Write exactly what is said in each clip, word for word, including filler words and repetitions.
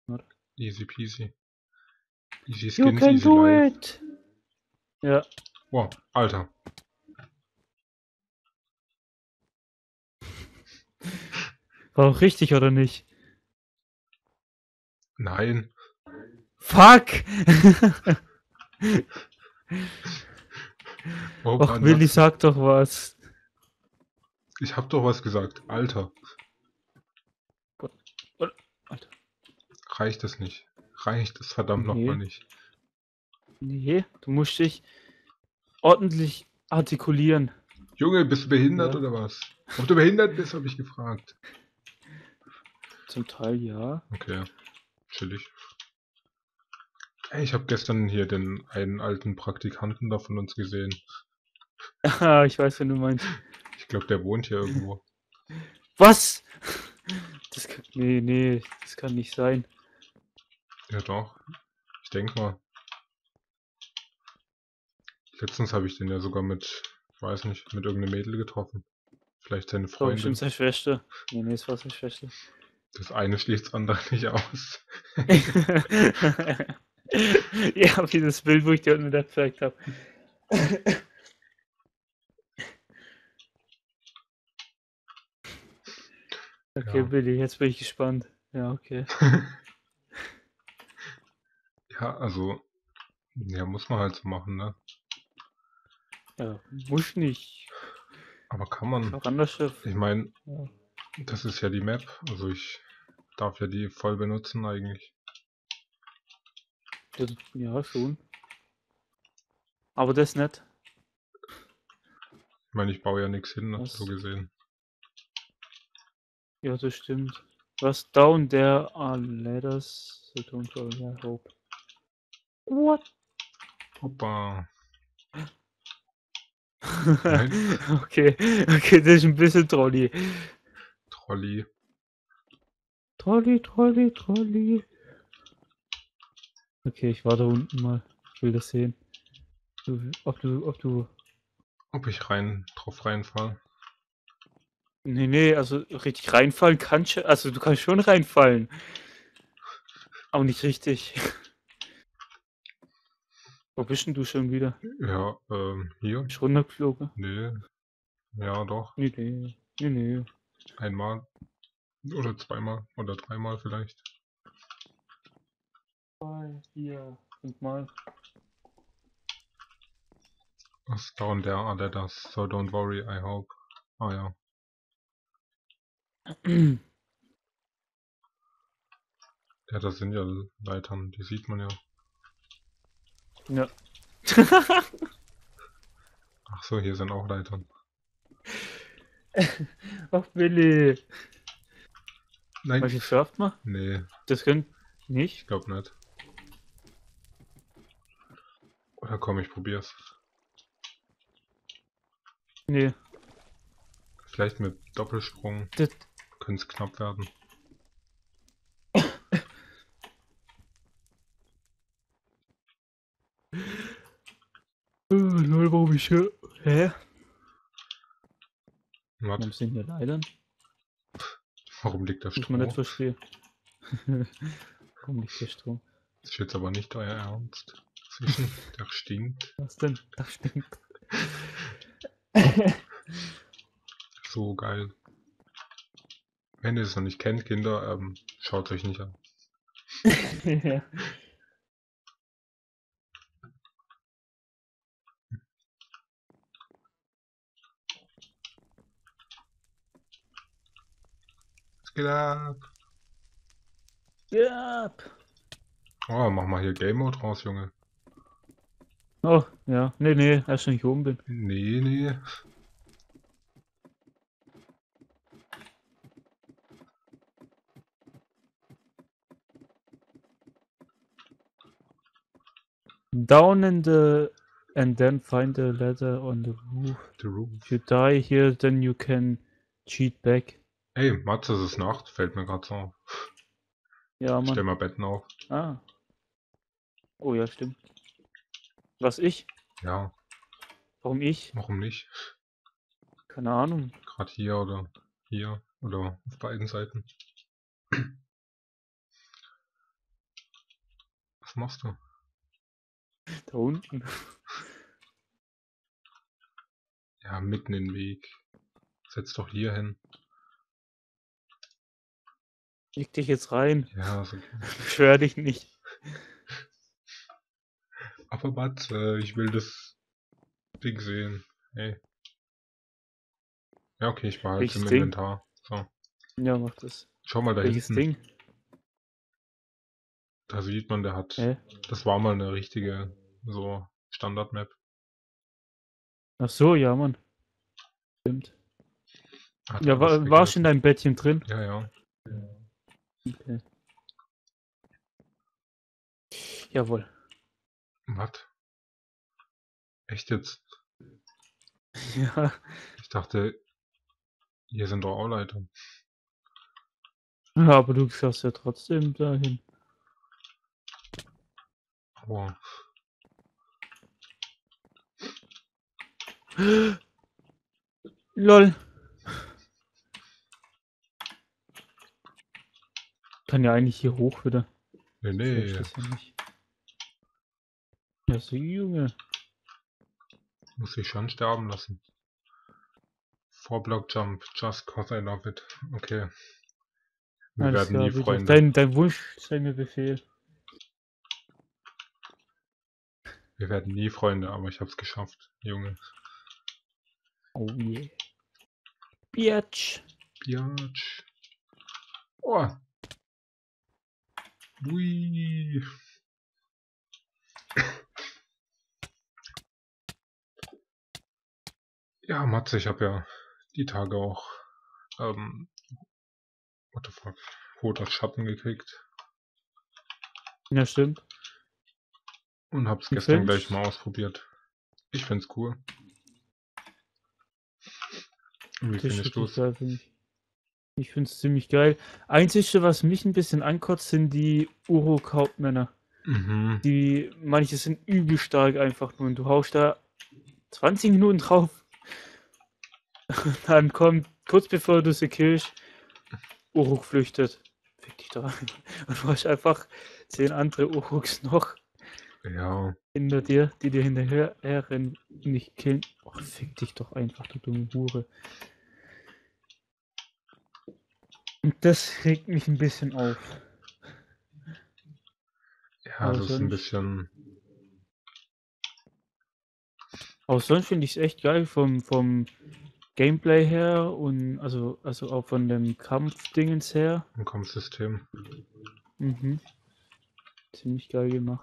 Easy peasy. Easy You skins, can easy do life. it! Ja. Wow, Alter. War auch richtig, oder nicht? Nein. Fuck! Warum Och, dann Willi, lachst du? sag doch was. Ich hab doch was gesagt. Alter. Alter. Reicht es nicht? Reicht es verdammt Nee. nochmal nicht? Nee, du musst dich ordentlich artikulieren. Junge, bist du behindert Ja. oder was? Ob du behindert bist, habe ich gefragt. Zum Teil ja. Okay, chillig. Ey, ich habe gestern hier den einen alten Praktikanten da von uns gesehen. Ah, ich weiß, wen du meinst. Ich glaube, der wohnt hier irgendwo. Was? Das kann, nee, nee, das kann nicht sein. Ja doch. Ich denke mal. Letztens habe ich den ja sogar mit, ich weiß nicht, mit irgendeinem Mädel getroffen. Vielleicht seine Das war bestimmt Freundin. seine Schwester. Nee, nee, es war seine Schwester. Das eine schließt das andere nicht aus. Ja, wie das Bild, wo ich dir unten wieder gezeigt habe. Okay, Ja. Billy, jetzt bin ich gespannt. Ja, okay. Ja, also, ja, muss man halt so machen, ne? Ja, muss nicht. Aber kann man. Auch anders Schiff. Ich meine, Ja. das ist ja die Map, also ich darf ja die voll benutzen eigentlich. Ja, schon. Aber das nicht. Ich meine, ich baue ja nichts hin, Was? so gesehen. Ja, das stimmt. Was down there are ladders, so don't worry, I hope. What? Hoppa. Nein. Okay, okay, das ist ein bisschen Trolli. Trolli. Trolli, Trolli, Trolli. Okay, ich war da unten mal. Ich will das sehen. Du, ob du, ob du. Ob ich rein drauf reinfall? Nee, nee, also richtig reinfallen kannst du. Also du kannst schon reinfallen. Aber nicht richtig. Wo bist denn du schon wieder? Ja, ähm, hier? Bist du runtergeflogen? Nee. Ja, doch. Nee, nee, nee, nee. Einmal. Oder zweimal. Oder dreimal vielleicht. Zwei, vier, fünfmal. Was down there are ladders, so don't worry, I hope. Ah ja. Ja, das sind ja Leitern, die sieht man ja. Ja. Ach so, hier sind auch Leitern. Ach, Willi. Nein. Was, jetzt surft mal? Nee, Das könnt ich nicht? glaub nicht. Oder komm, ich probier's. Nee. Vielleicht mit Doppelsprung Das, könnte es knapp werden. äh, lol, warum ich hier. Hä? Warum Was? sind hier Leitern? Warum liegt da Muss man nicht Stroh? verstehen. Warum liegt hier Strom? Das ist jetzt aber nicht euer Ernst. Zwischen, der stinkt. Was denn? Das stinkt. So geil. Wenn ihr es noch nicht kennt, Kinder, ähm, schaut euch nicht an. Ja. Was geht ab? Ja. Oh, mach mal hier Game Mode raus, Junge. Oh, ja. Nee, nee, erst wenn ich oben bin. Nee, nee. Down in the. And then find a ladder on the roof. The roof. If you die here, then you can cheat back. Ey, Matze, es ist Nacht, fällt mir gerade so auf. Ja, Stell Mann. mal Betten auf. Ah. Oh ja, stimmt. Was, ich? Ja, Warum ich? warum nicht? Keine Ahnung. Gerade hier oder hier oder auf beiden Seiten. Was machst du? Da unten. Ja, mitten in den Weg. Setz doch hier hin. Leg dich jetzt rein. Ja, ist okay. Beschwör dich nicht. Aber warte, ich will das Ding sehen. Hey. Ja, okay, ich behalte es Welches im Ding? Inventar. So. Ja, mach das. Schau mal da Welches hinten. Ding? Da sieht man, der hat. Hä? Das war mal eine richtige, so Standard-Map. Ach so, ja, Mann. Stimmt. Hat Ja, alles war, warst in weggeschmissen. deinem Bettchen drin? Ja, ja. Okay. Jawohl. Was? Echt jetzt? Ja. Ich dachte, hier sind doch auch Leiter. Ja, aber du schaust ja trotzdem dahin. Wow. Lol. Kann ja eigentlich hier hoch wieder. Nee, Ich verstehe nee. das ja nicht. Ja, so Junge. Muss ich schon sterben lassen. Four Block Jump, just cause I love it. Okay. Wir Alles werden klar, nie bitte. Freunde. Dein, dein Wunsch sei mir Befehl. Wir werden nie Freunde, aber ich hab's geschafft, Junge. Oh yeah. Biatch. Biatch. Oh. Ui. Ja, Matze, ich hab ja die Tage auch, ähm, what the fuck, roter Schatten gekriegt. Ja, stimmt. Und hab's Und gestern gleich findest? mal ausprobiert. Ich find's cool. Und wie Das ist findest wirklich du's? geil, finde ich. Ich finde es ziemlich geil. Einzige, was mich ein bisschen ankotzt, sind die Uruk-Hauptmänner. Mhm. Die, manche sind übel stark einfach nur und du haust da zwanzig Minuten drauf. Dann kommt, kurz bevor du sie killst, Uruk flüchtet. Fick dich doch an. Und du hast einfach zehn andere Uruks noch Ja. hinter dir, die dir hinterher rennen und nicht killen. Och, fick dich doch einfach, du dumme Hure. Und das regt mich ein bisschen auf. Ja, Aber das ist ein sonst, bisschen. aber sonst finde ich es echt geil vom, vom Gameplay her und also, also auch von dem Kampfdingens her. Ein Kampfsystem. Mhm. Ziemlich geil gemacht.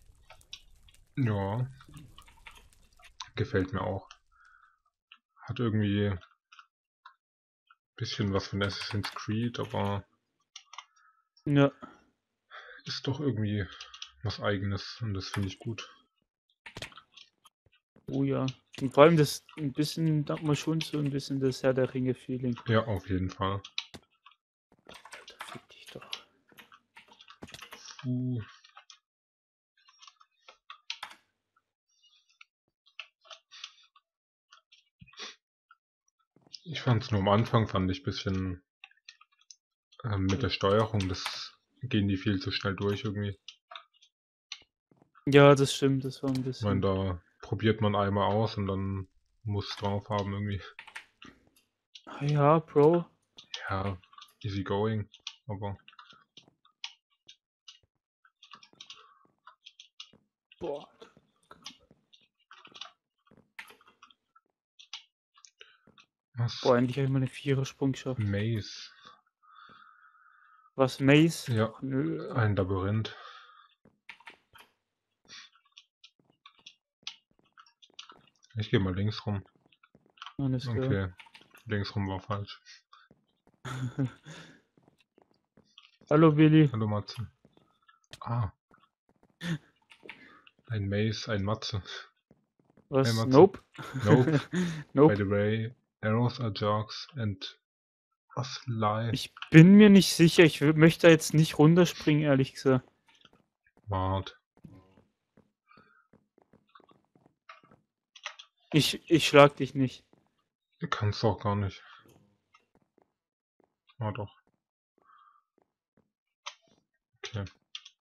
Ja. Gefällt mir auch. Hat irgendwie ein bisschen was von Assassin's Creed, aber Ja, ist doch irgendwie was Eigenes und das finde ich gut. oh ja. Und vor allem das ein bisschen, da hat man schon so ein bisschen das Herr der Ringe-Feeling. Ja, auf jeden Fall. Alter, fick dich doch. Uh. Ich fand's nur am Anfang, fand ich ein bisschen ähm, mit der Steuerung, das gehen die viel zu schnell durch irgendwie. Ja, das stimmt, das war ein Ich meine, bisschen. da probiert man einmal aus und dann muss drauf haben irgendwie. Ah ja, Bro. Ja, easy going, aber Boah. was? Boah, endlich habe ich mal eine Vierer-Sprung geschafft. Maze. Was, Maze? Ja, Ach, nö. ein Labyrinth. Ich gehe mal links rum. Alles klar. Okay, links rum war falsch. Hallo, Willi. Hallo Matze. Ah. Ein Maze, ein Matze. Hey Was? Matze. Nope. Nope. By Nope. the way, arrows are jokes and was lie. Ich bin mir nicht sicher. Ich wü- möchte da jetzt nicht runterspringen, ehrlich gesagt. Wart. Ich, ich schlag dich nicht. Du kannst auch gar nicht. Ah doch.